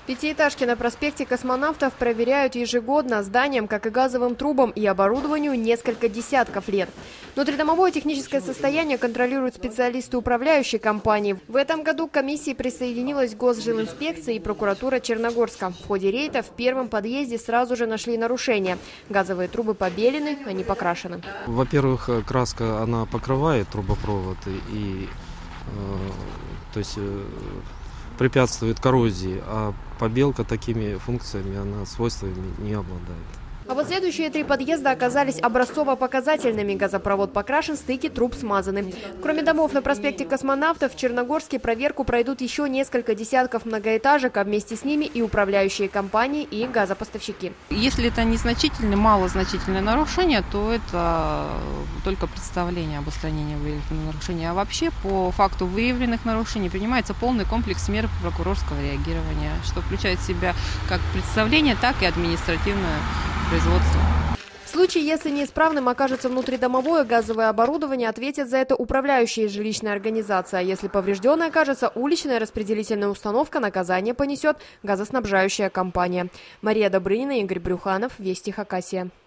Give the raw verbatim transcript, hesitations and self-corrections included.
Пятиэтажки на проспекте Космонавтов проверяют ежегодно. Зданиям, как и газовым трубам и оборудованию, несколько десятков лет. Внутридомовое техническое состояние контролируют специалисты управляющей компании. В этом году к комиссии присоединилась Госжилинспекция и прокуратура Черногорска. В ходе рейда в первом подъезде сразу же нашли нарушения. Газовые трубы побелены, они покрашены. Во-первых, краска она покрывает трубопровод и, э, то есть, э, препятствует коррозии, а побелка такими функциями, она свойствами не обладает. А вот следующие три подъезда оказались образцово-показательными. Газопровод покрашен, стыки труб смазаны. Кроме домов на проспекте Космонавтов, в Черногорске проверку пройдут еще несколько десятков многоэтажек, а вместе с ними и управляющие компании, и газопоставщики. Если это незначительное, малозначительное нарушение, то это только представление об устранении выявленных нарушений. А вообще по факту выявленных нарушений принимается полный комплекс мер прокурорского реагирования, что включает в себя как представление, так и административное производство. В случае, если неисправным окажется внутридомовое газовое оборудование, ответит за это управляющая жилищная организация. А если поврежденной окажется уличная распределительная установка, наказание понесет газоснабжающая компания. Мария Добрынина, Игорь Брюханов, Вести Хакасия.